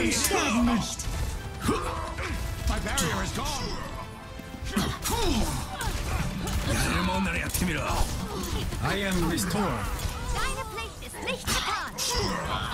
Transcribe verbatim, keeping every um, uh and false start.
Feuer sterben nicht. My barrier is gone. I am restored. Deine Pflicht ist nicht getan.